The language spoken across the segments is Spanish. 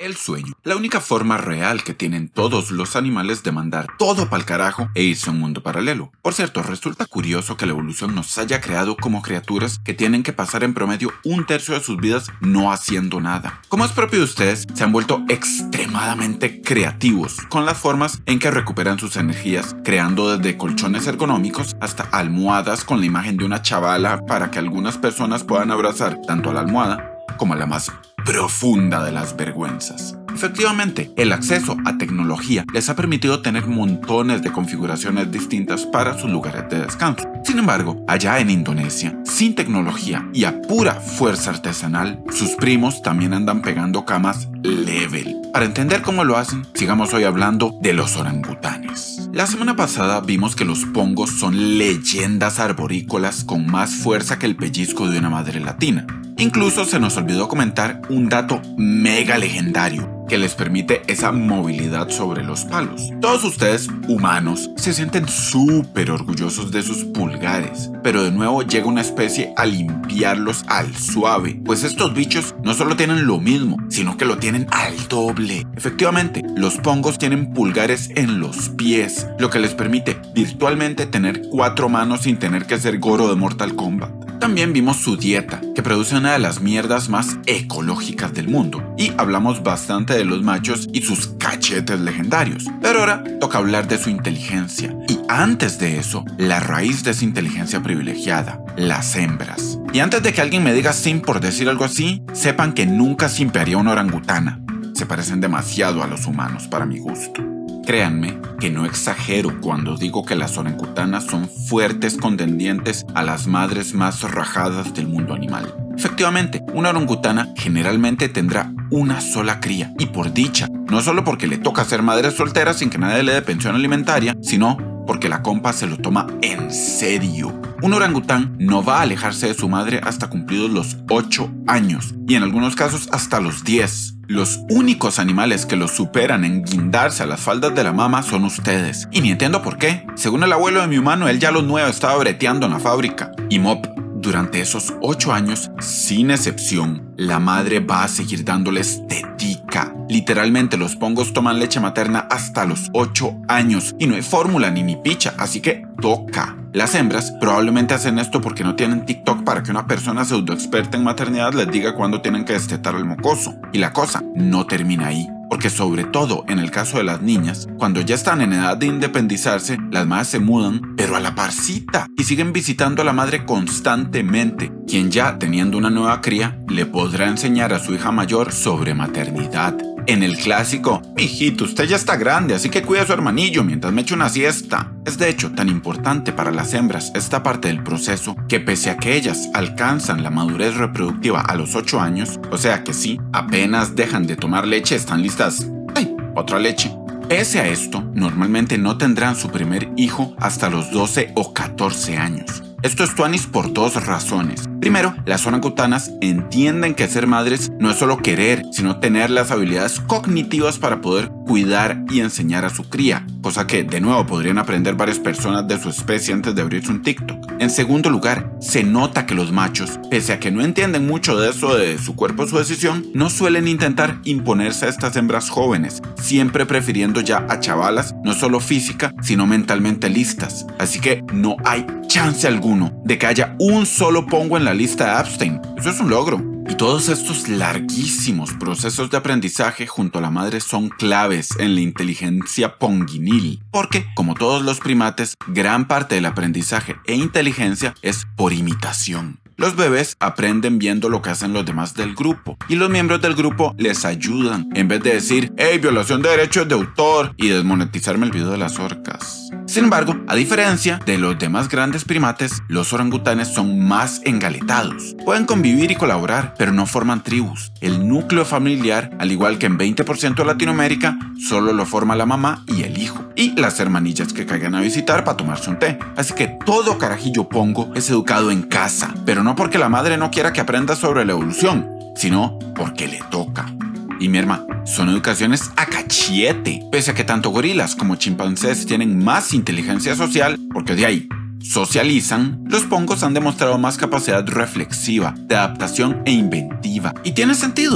El sueño, la única forma real que tienen todos los animales de mandar todo pa'l carajo e irse a un mundo paralelo. Por cierto, resulta curioso que la evolución nos haya creado como criaturas que tienen que pasar en promedio un tercio de sus vidas no haciendo nada. Como es propio de ustedes, se han vuelto extremadamente creativos con las formas en que recuperan sus energías, creando desde colchones ergonómicos hasta almohadas con la imagen de una chavala para que algunas personas puedan abrazar tanto a la almohada como a la más profunda de las vergüenzas. Efectivamente, el acceso a tecnología les ha permitido tener montones de configuraciones distintas para sus lugares de descanso. Sin embargo, allá en Indonesia, sin tecnología y a pura fuerza artesanal, sus primos también andan pegando camas level. Para entender cómo lo hacen, sigamos hoy hablando de los orangutanes. La semana pasada vimos que los pongos son leyendas arborícolas con más fuerza que el pellizco de una madre latina. Incluso se nos olvidó comentar un dato mega legendario que les permite esa movilidad sobre los palos. Todos ustedes, humanos, se sienten súper orgullosos de sus pulgares, pero de nuevo llega una especie a limpiarlos al suave, pues estos bichos no solo tienen lo mismo, sino que lo tienen al doble. Efectivamente, los pongos tienen pulgares en los pies, lo que les permite virtualmente tener 4 manos sin tener que ser Goro de Mortal Kombat. También vimos su dieta, que produce una de las mierdas más ecológicas del mundo, y hablamos bastante de los machos y sus cachetes legendarios. Pero ahora toca hablar de su inteligencia, y antes de eso, la raíz de esa inteligencia privilegiada, las hembras. Y antes de que alguien me diga sim por decir algo así, sepan que nunca simpearía una orangutana. Se parecen demasiado a los humanos para mi gusto. Créanme que no exagero cuando digo que las orangutanas son fuertes contendientes a las madres más rajadas del mundo animal. Efectivamente, una orangutana generalmente tendrá una sola cría, y por dicha, no solo porque le toca ser madre soltera sin que nadie le dé pensión alimentaria, sino porque la compa se lo toma en serio. Un orangután no va a alejarse de su madre hasta cumplidos los 8 años, y en algunos casos hasta los 10. Los únicos animales que los superan en guindarse a las faldas de la mama son ustedes, y ni entiendo por qué. Según el abuelo de mi humano, él ya a los 9 estaba breteando en la fábrica. Y mop, durante esos 8 años, sin excepción, la madre va a seguir dándoles tetica. Literalmente los pongos toman leche materna hasta los 8 años y no hay fórmula ni picha, así que toca. Las hembras probablemente hacen esto porque no tienen TikTok para que una persona pseudoexperta en maternidad les diga cuándo tienen que destetar al mocoso. Y la cosa no termina ahí. Porque sobre todo en el caso de las niñas, cuando ya están en edad de independizarse, las madres se mudan, pero a la parcita, y siguen visitando a la madre constantemente, quien ya teniendo una nueva cría, le podrá enseñar a su hija mayor sobre maternidad. En el clásico, mijito, usted ya está grande, así que cuida a su hermanillo mientras me echo una siesta. Es de hecho tan importante para las hembras esta parte del proceso que pese a que ellas alcanzan la madurez reproductiva a los 8 años, o sea que sí, apenas dejan de tomar leche están listas. ¡Ay! Otra leche. Pese a esto, normalmente no tendrán su primer hijo hasta los 12 o 14 años. Esto es tuanis por 2 razones. Primero, las orangutanas entienden que ser madres no es solo querer, sino tener las habilidades cognitivas para poder cuidar y enseñar a su cría, cosa que, de nuevo, podrían aprender varias personas de su especie antes de abrirse un TikTok. En segundo lugar, se nota que los machos, pese a que no entienden mucho de eso de su cuerpo o su decisión, no suelen intentar imponerse a estas hembras jóvenes, siempre prefiriendo ya a chavalas, no solo física, sino mentalmente listas. Así que no hay chance alguno de que haya un solo pongo en la lista de Epstein. Eso es un logro. Y todos estos larguísimos procesos de aprendizaje junto a la madre son claves en la inteligencia ponguinil, porque, como todos los primates, gran parte del aprendizaje e inteligencia es por imitación. Los bebés aprenden viendo lo que hacen los demás del grupo, y los miembros del grupo les ayudan, en vez de decir, hey, violación de derechos de autor, y desmonetizarme el video de las orcas. Sin embargo, a diferencia de los demás grandes primates, los orangutanes son más engaletados. Pueden convivir y colaborar, pero no forman tribus. El núcleo familiar, al igual que en 20% de Latinoamérica, solo lo forma la mamá y el hijo, y las hermanillas que caigan a visitar para tomarse un té. Así que todo carajillo pongo es educado en casa, pero no porque la madre no quiera que aprenda sobre la evolución, sino porque le toca. Y mi hermano, son educaciones a cachete. Pese a que tanto gorilas como chimpancés tienen más inteligencia social, porque de ahí socializan, los pongos han demostrado más capacidad reflexiva, de adaptación e inventiva. Y tiene sentido.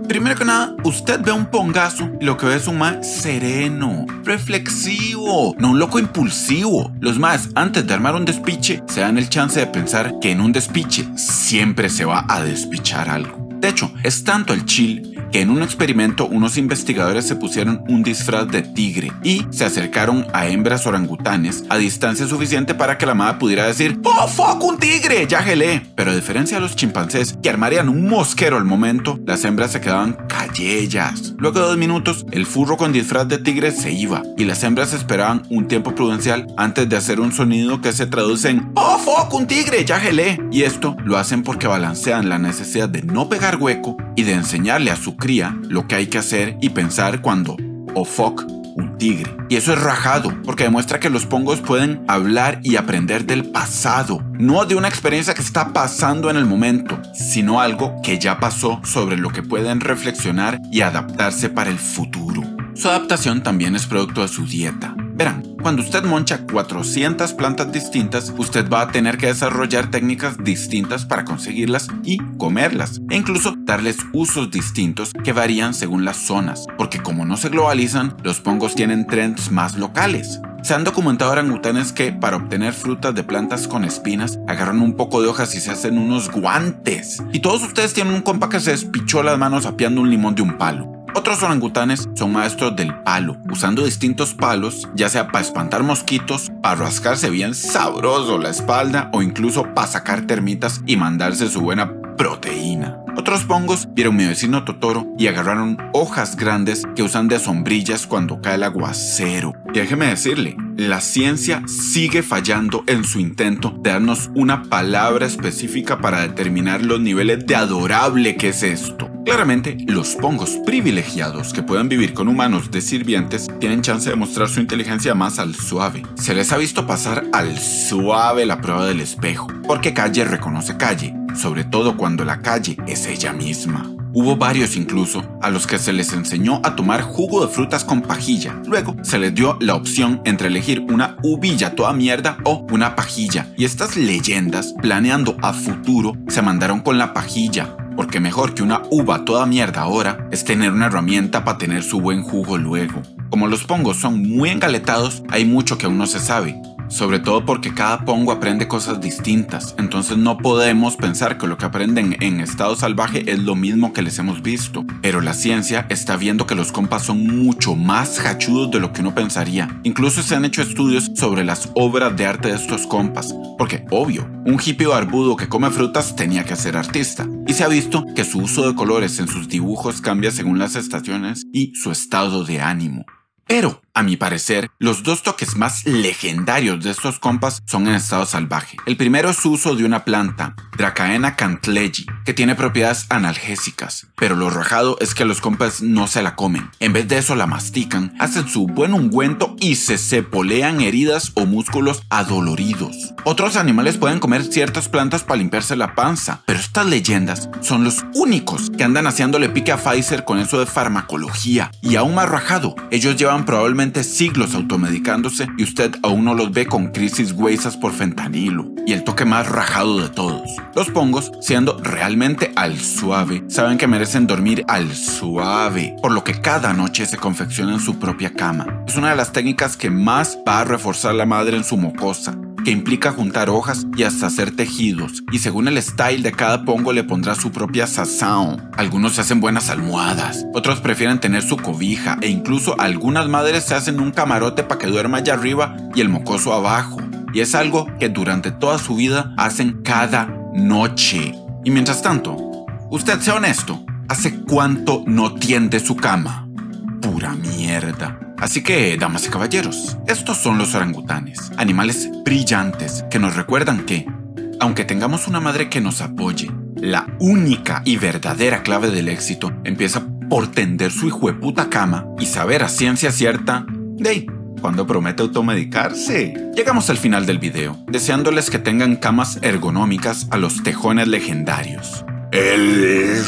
Primero que nada, usted ve un pongazo y lo que ve es un mae sereno, reflexivo, no un loco impulsivo. Los maes, antes de armar un despiche, se dan el chance de pensar que en un despiche siempre se va a despichar algo. De hecho, es tanto el chill que en un experimento unos investigadores se pusieron un disfraz de tigre y se acercaron a hembras orangutanes a distancia suficiente para que la madre pudiera decir ¡Oh, fuck, un tigre! ¡Ya gelé! Pero a diferencia de los chimpancés, que armarían un mosquero al momento, las hembras se quedaban callellas. Luego de 2 minutos, el furro con disfraz de tigre se iba y las hembras esperaban un tiempo prudencial antes de hacer un sonido que se traduce en ¡Oh, fuck, un tigre! ¡Ya gelé! Y esto lo hacen porque balancean la necesidad de no pegar hueco y de enseñarle a su cría lo que hay que hacer y pensar cuando oh fuck, un tigre. Y eso es rajado porque demuestra que los pongos pueden hablar y aprender del pasado, no de una experiencia que está pasando en el momento, sino algo que ya pasó sobre lo que pueden reflexionar y adaptarse para el futuro. Su adaptación también es producto de su dieta. Verán, cuando usted moncha 400 plantas distintas, usted va a tener que desarrollar técnicas distintas para conseguirlas y comerlas, e incluso darles usos distintos que varían según las zonas, porque como no se globalizan, los pongos tienen trends más locales. Se han documentado orangutanes que, para obtener frutas de plantas con espinas, agarran un poco de hojas y se hacen unos guantes. Y todos ustedes tienen un compa que se despichó las manos apiando un limón de un palo. Otros orangutanes son maestros del palo, usando distintos palos, ya sea para espantar mosquitos, para rascarse bien sabroso la espalda o incluso para sacar termitas y mandarse su buena proteína. Otros pongos vieron mi vecino Totoro y agarraron hojas grandes que usan de sombrillas cuando cae el aguacero. Y déjeme decirle, la ciencia sigue fallando en su intento de darnos una palabra específica para determinar los niveles de adorable que es esto. Claramente, los pongos privilegiados que pueden vivir con humanos de sirvientes tienen chance de mostrar su inteligencia más al suave. Se les ha visto pasar al suave la prueba del espejo, porque calle reconoce calle, sobre todo cuando la calle es ella misma. Hubo varios incluso a los que se les enseñó a tomar jugo de frutas con pajilla. Luego se les dio la opción entre elegir una uvilla toda mierda o una pajilla. Y estas leyendas, planeando a futuro, se mandaron con la pajilla. Porque mejor que una uva toda mierda ahora es tener una herramienta para tener su buen jugo luego. Como los pongos son muy engaletados, hay mucho que aún no se sabe. Sobre todo porque cada pongo aprende cosas distintas, entonces no podemos pensar que lo que aprenden en estado salvaje es lo mismo que les hemos visto. Pero la ciencia está viendo que los compas son mucho más hachudos de lo que uno pensaría. Incluso se han hecho estudios sobre las obras de arte de estos compas, porque obvio, un hippie barbudo que come frutas tenía que ser artista. Y se ha visto que su uso de colores en sus dibujos cambia según las estaciones y su estado de ánimo. Pero, a mi parecer, los 2 toques más legendarios de estos compas son en estado salvaje. El primero es su uso de una planta, Dracaena cantleyi, que tiene propiedades analgésicas. Pero lo rajado es que los compas no se la comen. En vez de eso la mastican, hacen su buen ungüento y se cepolean heridas o músculos adoloridos. Otros animales pueden comer ciertas plantas para limpiarse la panza, pero estas leyendas son los únicos que andan haciéndole pique a Pfizer con eso de farmacología. Y aún más rajado, ellos llevan probablemente siglos automedicándose y usted aún no los ve con crisis huesas por fentanilo. Y el toque más rajado de todos, los pongos, siendo realmente al suave, saben que merecen dormir al suave, por lo que cada noche se confeccionan su propia cama. Es una de las técnicas que más va a reforzar la madre en su mocosa, que implica juntar hojas y hasta hacer tejidos, y según el style de cada pongo le pondrá su propia sazón. Algunos se hacen buenas almohadas, otros prefieren tener su cobija, e incluso algunas madres se hacen un camarote para que duerma allá arriba y el mocoso abajo. Y es algo que durante toda su vida hacen cada noche. Y mientras tanto, usted sea honesto, ¿hace cuánto no tiende su cama? Pura mierda. Así que, damas y caballeros, estos son los orangutanes, animales brillantes que nos recuerdan que, aunque tengamos una madre que nos apoye, la única y verdadera clave del éxito empieza por tender su hijueputa cama y saber a ciencia cierta de cuando promete automedicarse. Llegamos al final del video, deseándoles que tengan camas ergonómicas a los tejones legendarios. El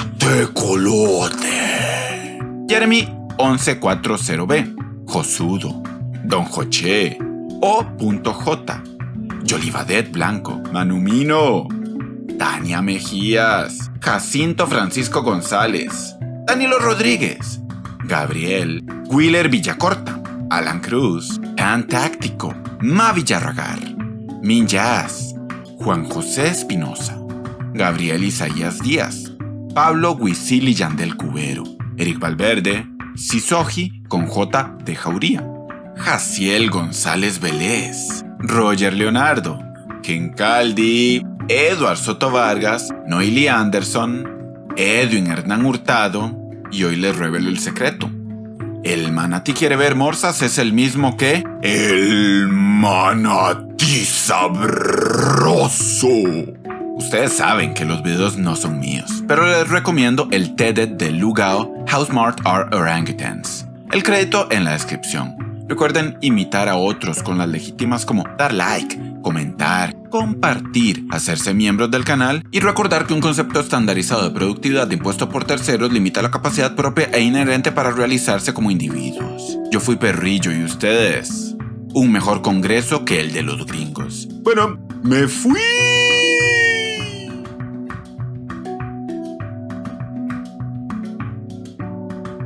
tecolote. Jeremy 1140B. Josudo, Don Joché, O.J, Yolivadet Blanco, Manumino, Tania Mejías, Jacinto Francisco González, Danilo Rodríguez, Gabriel, Wheeler Villacorta, Alan Cruz, Tan Táctico, Ma Villarragar, Min Jazz, Juan José Espinosa, Gabriel Isaías Díaz, Pablo Huizili Yandel Cubero, Eric Valverde, Sisoji con J de Jauría, Jaciel González Vélez, Roger Leonardo, Ken Caldi, Eduard Soto Vargas, Noily Anderson, Edwin Hernán Hurtado, y hoy les revelo el secreto. El manatí quiere ver morsas es el mismo que el manatí sabroso. Ustedes saben que los videos no son míos, pero les recomiendo el TED de Lu Gao, How Smart Are Orangutans. El crédito en la descripción. Recuerden imitar a otros con las legítimas como dar like, comentar, compartir, hacerse miembros del canal y recordar que un concepto estandarizado de productividad impuesto por terceros limita la capacidad propia e inherente para realizarse como individuos. Yo fui perrillo y ustedes, un mejor congreso que el de los gringos. Bueno, me fui.